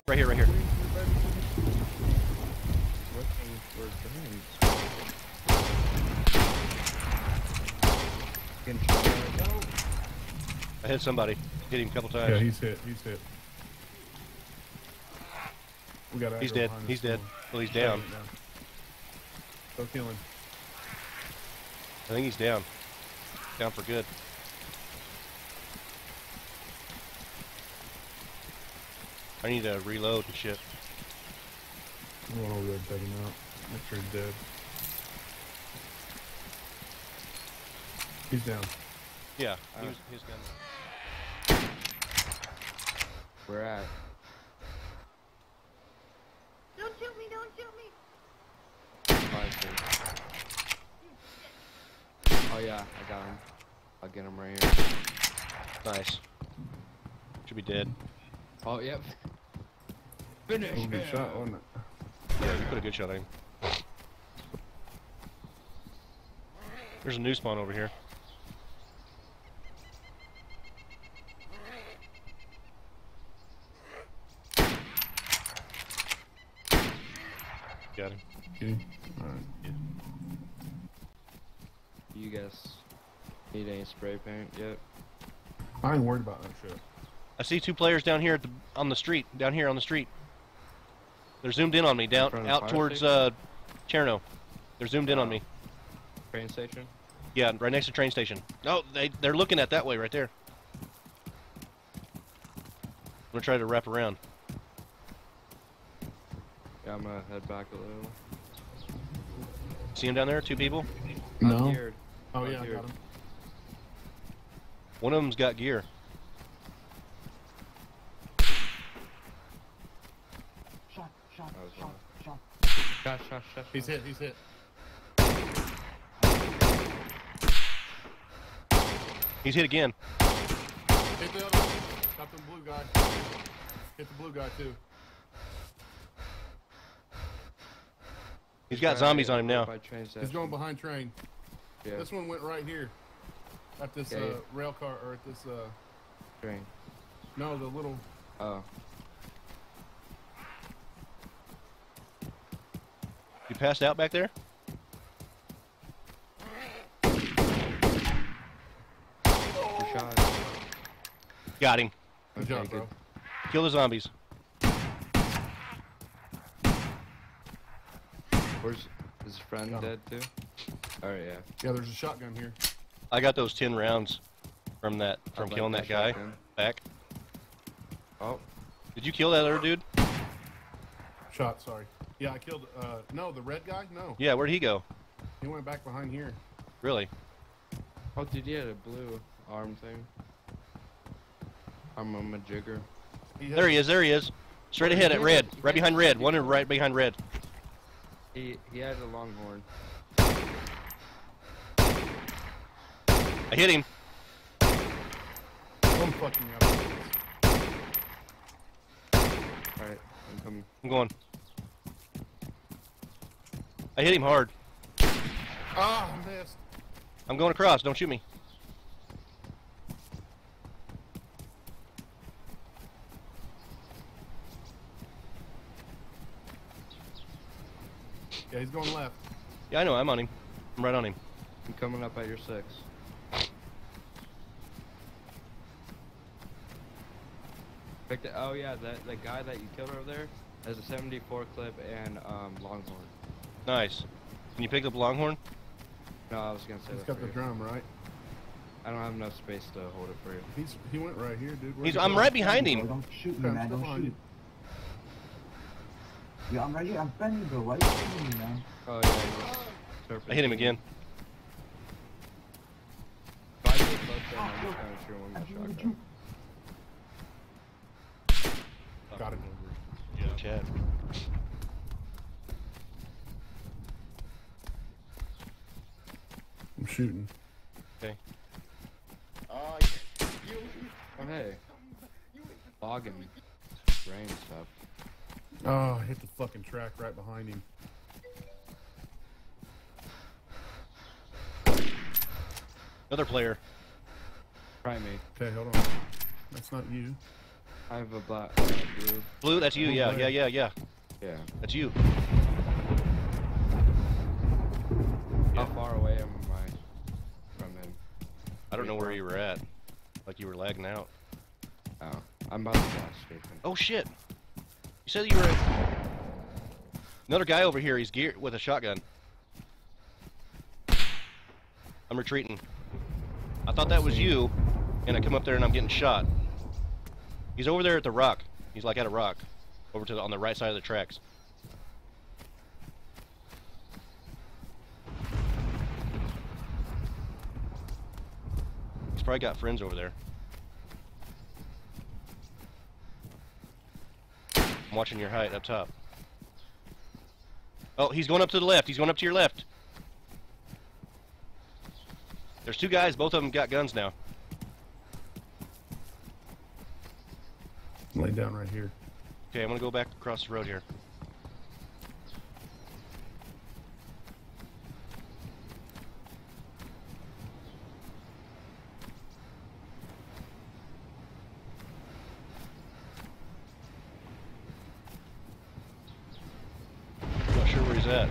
Right here, right here. I hit somebody. Hit him a couple times. Yeah, he's hit. He's hit. We got. He's dead. He's dead. Well, he's down. Go kill him. I think he's down. Down for good. I need to reload and shit. I'm going over there and take him out. Make sure he's dead. He's down. Yeah, he's down. Where at? Don't shoot me, don't shoot me! Oh yeah, I got him. I'll get him right here. Nice. Should be dead. Oh, yep. Finish him. Good shot, wasn't it? Yeah, you put a good shot at him. There's a new spawn over here. Got him. Okay. Alright. Yeah. You guys need any spray paint yet? I ain't worried about that shit. I see two players down here on the street. Down here on the street. They're zoomed in on me. Down out towards Cherno. They're zoomed in on me. Train station? Yeah, right next to train station. Oh, they're looking at that way right there. I'm gonna try to wrap around. Yeah, I'm gonna head back a little. See him down there? Two people? No. Geared. Oh yeah, I got him. One of them's got gear. Shot. He's hit. He's hit. He's hit again. Hit the other one. Got the blue guy. Hit the blue guy too. He's got zombies on him now. He's going behind train. Yeah. This one went right here. At this rail car, or at this train. no, the little. Oh. You passed out back there? Good shot. Got him. Good job, bro. Kill the zombies. Where's his friend dead too? Alright, yeah. Yeah, there's a shotgun here. I got those 10 rounds from killing that guy. shotgun. Back. Oh. Did you kill that other dude? Shot, sorry. Yeah, I killed, no, the red guy? No. Yeah, where'd he go? He went back behind here. Really? Oh, dude, he had a blue arm thing. I'm a majigger. There he is, there he is. Straight ahead at red. Right behind red. One right behind red. He had a longhorn. I hit him. I'm fucking up. Alright, I'm coming. I'm going. I hit him hard. Ah, I missed. I'm going across. Don't shoot me. Yeah, he's going left. Yeah, I know. I'm on him. I'm right on him. I'm coming up at your 6. Picked it. Oh yeah, the guy that you killed over there has a 74 clip and longhorn. Nice. Can you pick up Longhorn? No, I was gonna say He's that got for the you. drum, right? I don't have enough space to hold it for you. He went right here, dude. I'm right behind him. Don't shoot me, man. Don't shoot. Yeah, I'm right here. I'm bending, bro. Why are you shooting me, man? Oh yeah, I hit him again. If I get close to him, I'm just gonna shoot him with my shotgun. Got him. Yeah. Chad. I'm shooting. Okay. Oh hey. Logging. Rain stuff. Oh, I hit the fucking track right behind him. Another player. Try me. Okay, hold on. That's not you. I have a black, blue. Blue, that's you. Blue Yeah, player. yeah. Yeah. That's you. How far away am I from him? I don't know where you were at. Like you were lagging out. Oh, I'm about to gas station. Oh shit! You said you were at... Another guy over here. He's geared with a shotgun. I'm retreating. I thought that was you, and I come up there and I'm getting shot. He's over there at the rock. He's like at a rock, over to on the right side of the tracks. He's probably got friends over there. I'm watching your height up top. Oh, he's going up to the left. He's going up to your left. There's two guys. Both of them got guns now. Lay down right here. Okay, I'm gonna go back across the road here. Not sure where he's at.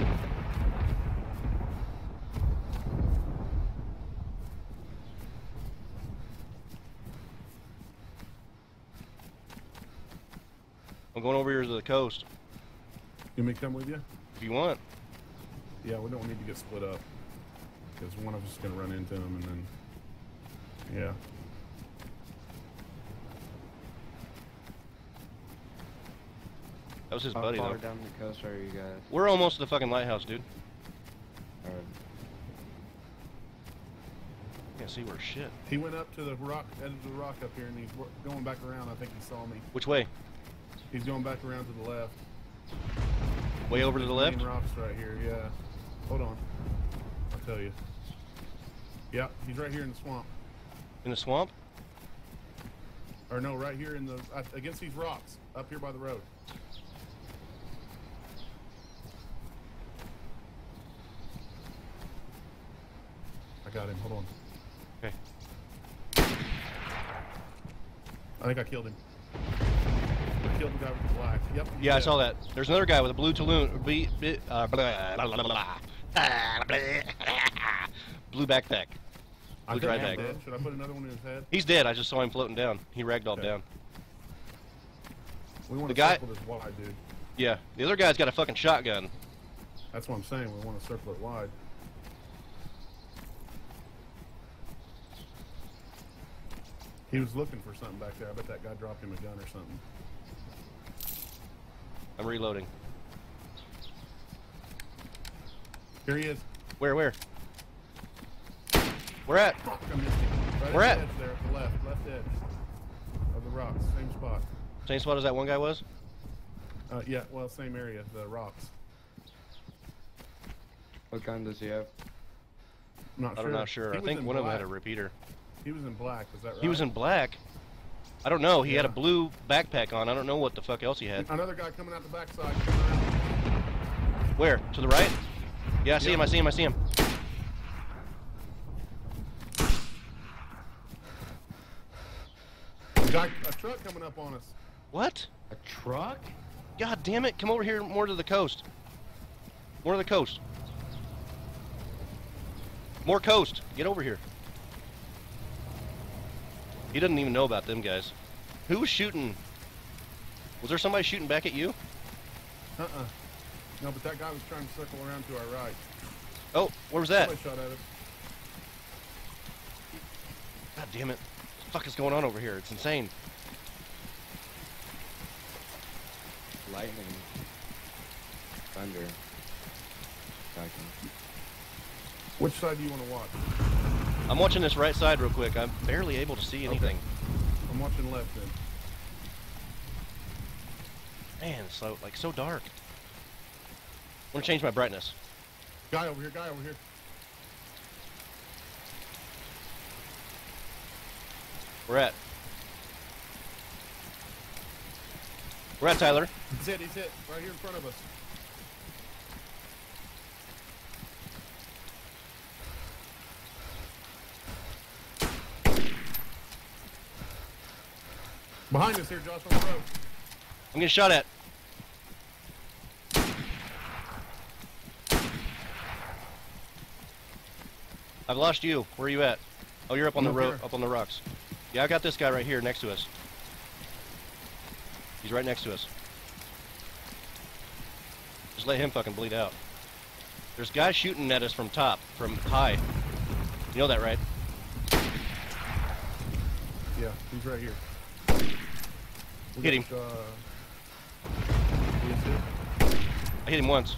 I'm going over here to the coast. You may come with you? If you want. Yeah, we don't need to get split up. Because one of us is going to run into him and then... Yeah. That was his How buddy far though. down the coast are you guys? We're almost to the fucking lighthouse, dude. Alright. Can't see where shit. He went up to the rock, edge of the rock up here, and he's going back around. I think he saw me. Which way? He's going back around to the left. Way over to the left? Main rocks right here, yeah. Hold on. I'll tell you. Yeah, he's right here in the swamp. In the swamp? Or no, right here in the against these rocks up here by the road. I got him. Hold on. Okay. I think I killed him. I killed the guy with the black. Yep. he's Yeah, I dead. saw that. There's another guy with a blue balloon. Blue backpack. I Blue think dry he's bag. dead. Should I put another one in his head? He's dead. I just saw him floating down. He ragdolled Okay. down. We want The to guy- circle this wide, dude. Yeah. The other guy's got a fucking shotgun. That's what I'm saying. We want to circle it wide. He was looking for something back there. I bet that guy dropped him a gun or something. I'm reloading. Here he is. Where? Where at? Fuck, I missed him. Right Where at at? the edge there, at the left edge of the rocks. Same spot. Same spot as that one guy was? Yeah, well, same area, the rocks. What gun does he have? I'm not sure. I'm not sure. He I was think in one of them black. had a repeater. He was in black, is that right? He was in black. I don't know. He had a Yeah. blue backpack on. I don't know what the fuck else he had. Another guy coming out the backside. Coming around. Where? To the right? Yeah, I see Yep. him. I see him. I see him. A truck coming up on us. What? A truck? God damn it. Come over here more to the coast. More to the coast. More coast. Get over here. He doesn't even know about them guys. Who was shooting? Was there somebody shooting back at you? Uh-uh. No, but that guy was trying to circle around to our right. Oh, where was that? Somebody shot at us. God damn it. What the fuck is going on over here? It's insane. Lightning. Thunder. Lightning. Which side do you want to watch? I'm watching this right side real quick. I'm barely able to see anything. I'm watching left then. Man, it's so, like, so dark. I'm gonna change my brightness. Guy over here, guy over here. Where at? Where at, Tyler? He's hit, right here in front of us. Behind us here, Josh, on the road. I'm getting shot at. I've lost you. Where are you at? Oh, you're up on I'm the up road, here. up on the rocks. Yeah, I got this guy right here next to us. He's right next to us. Just let him fucking bleed out. There's guys shooting at us from top, from high. You know that, right? Yeah, he's right here. We Hit him. He's hit. I hit him once.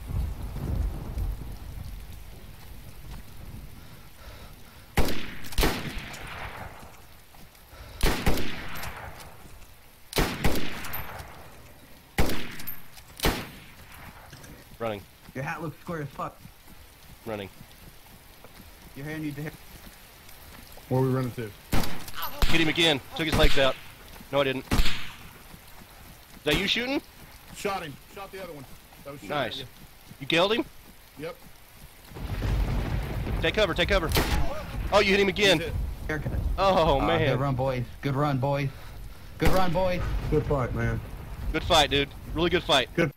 Running, Your hat looks square as fuck. running. Your hair needs to hit. Where are we running to? Hit him again. Took his legs out. No, I didn't. Is that you shooting? Shot him. Shot the other one. That was shooting Nice. at you. You killed him? Yep. Take cover, take cover. Oh, you hit him again. He's hit. Haircut. Oh, Good man. run, boys. Good run, boys. Good run, boys. Good fight, man. Good fight, dude. Really good fight. Good.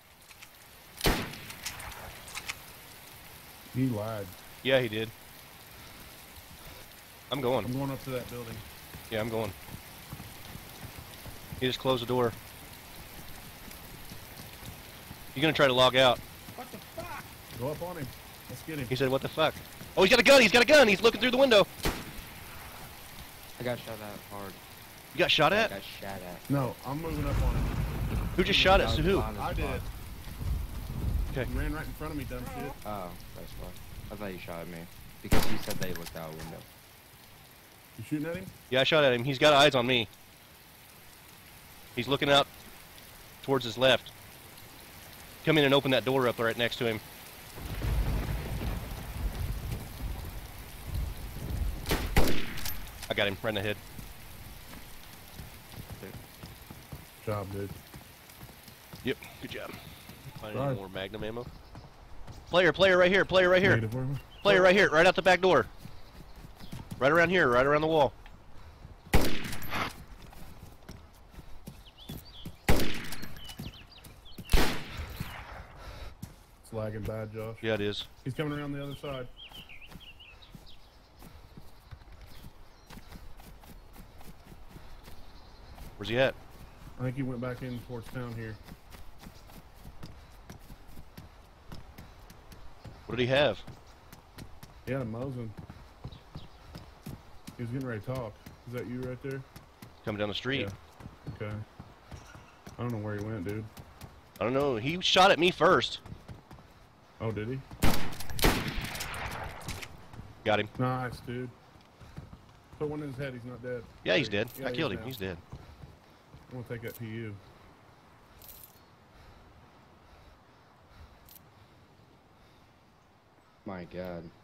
He lied. Yeah, he did. I'm going. I'm going up to that building. Yeah, I'm going. He just closed the door. He's gonna try to log out. What the fuck? Go up on him. Let's get him. He said, what the fuck? Oh, he's got a gun! He's got a gun! He's looking through the window! I got shot at hard. You got shot I at? got shot at. No, I'm moving up on him. Who just shot at? That was Who? behind the I spot. did. Okay. He ran right in front of me, dumb shit. Oh, that's why. I thought you shot at me. Because you said they looked out a window. You shooting at him? Yeah, I shot at him. He's got eyes on me. He's looking out towards his left. Come in and open that door up right next to him. I got him right in the head. Job, dude. Yep, good job. Find Right. any more Magnum ammo? Player right here, player right here. Negative, where am I? Player right here, right out the back door. Right around here, right around the wall. It's lagging bad, Josh. Yeah, it is. He's coming around the other side. Where's he at? I think he went back in towards town here. What did he have? He had a Mosin. He was getting ready to talk. Is that you right there? Coming down the street. Yeah. Okay. I don't know where he went, dude. I don't know. He shot at me first. Oh, did he? Got him. Nice, dude. Put one in his head. He's not dead. Yeah, he's dead. Yeah, I killed him. now. He's dead. I'm gonna take that PU. My god.